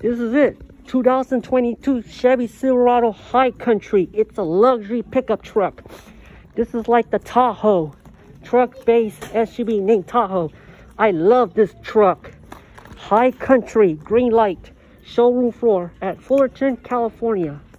This is it. 2022 Chevy Silverado High Country. It's a luxury pickup truck. This is like the Tahoe. Truck-based SUV named Tahoe. I love this truck. High Country, Greenlight, showroom floor at Fullerton, California.